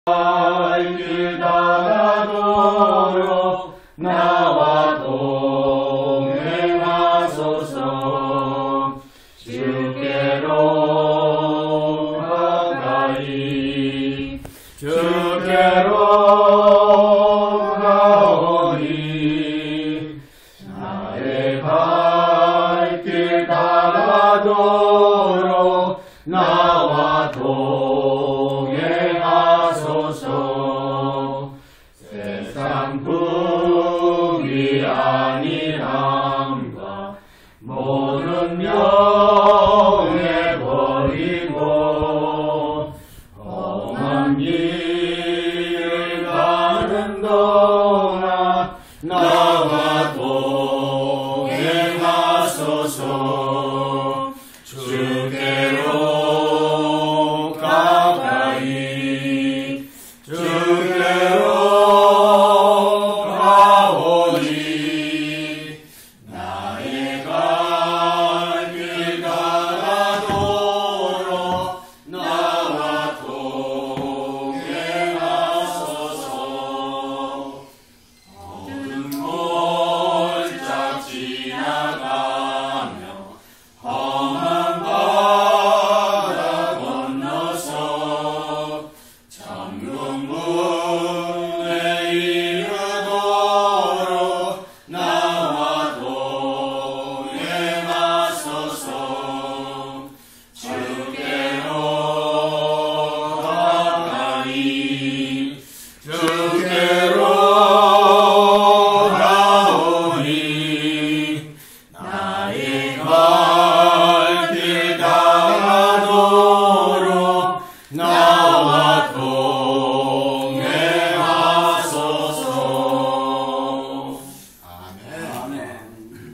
길 다가도록 나와 동행하소서. 주께로 가까이 주께로 가오니 나의 발길 다가도록 나와 동행하소서. 세상 풍이 아니함과 모든 명예 버리고 험한 길 가는 동안 나와 동행하소서. 주께로 가까이 주께로 가오니 나의 갈 길 다가도록 나와 동행하소서. 어두운 골짝 지나가며 험한 바다 건너서 천국 문